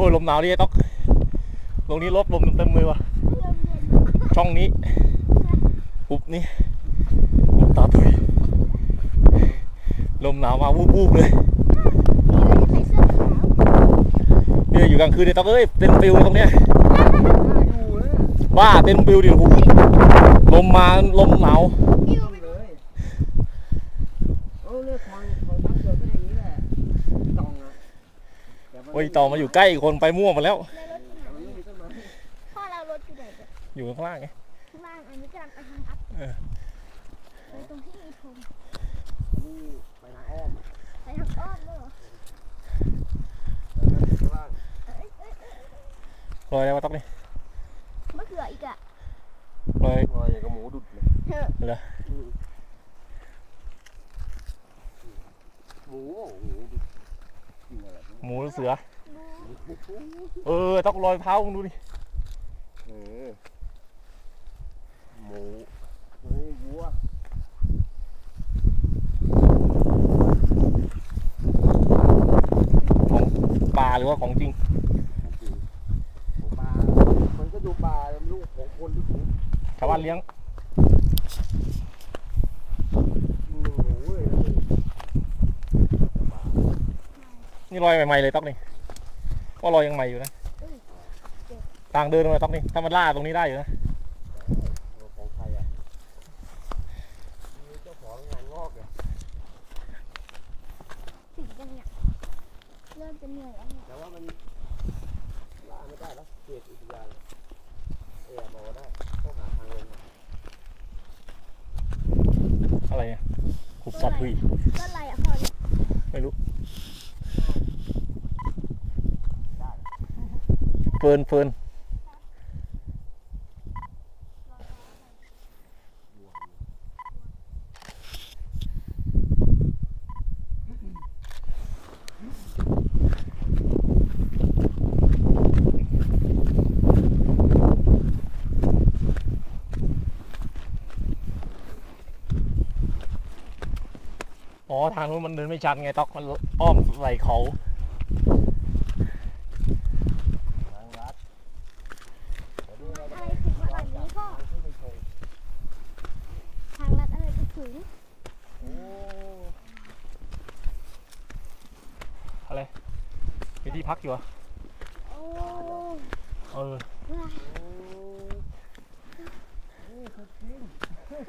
อ้ยลมหนาวดิต๊อกตรงนี้ลบลมเต็มเลยวะช่องนี้หุบนี่หุบตาถุยลมหนาวมาวูบๆเลยเนี่ยอยู่กลางคืนเนี่ยต๊อกเอ้ยเต็มฟิวตรงเนี้ยว่าเต็มฟิวดิหุบลมมาลมหนาวโอ้ยต่อมาอยู่ใกล้คนไปมั่วมาแล้วพ่อเรารถอยู่ไหนอยู่ข้างล่างไงข้างล่างอันนี้กำลังไปทางอัพไปตรงที่มีธงนี่ไปทางอ้อมไปทางอ้อมเลยเหรอลอยอะไรมาต๊อกนี่มะเขืออีกอะลอยอย่างกับหมูดุดเลยเหรอหมูหมูเสือต้องลอยเท้าดูดิหมูเฮ้ยวัวของปลาหรือว่าของจริงปลามันก็ดูปลาไม่รู้ของคนหรือของชาวบ้านเลี้ยงนี่ลอยใหม่ๆเลยต๊อกนี่ก็ลอยยังใหม่อยู่นะทางเดินมาต๊อกนี่ถ้ามันล่าตรงนี้ได้อยู่นะของใครอ่ะเจ้าของงานงอกเลยถึงกันเนี่ยเริ่มจะเหนื่อยแล้วแต่ว่ามันล่าไม่ได้แล้วเขตอุทยานบอกได้ต้องหาทางลงอะไรเนี่ยขุบตัดถุยก็อะไรอ่ะพ่อไม่รู้เฟิร์นอ๋อทางนู้นมันเดินไม่ชันไงต๊อกมันอ้อมไหลเขาทางลัดอะไรก็ถึงอะไรมีที่พักอยู่อ่ะ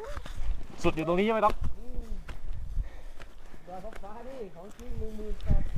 สุดอยู่ตรงนี้ใช่ไหมต๊อกดอยฟ้านี่ของจริงมือ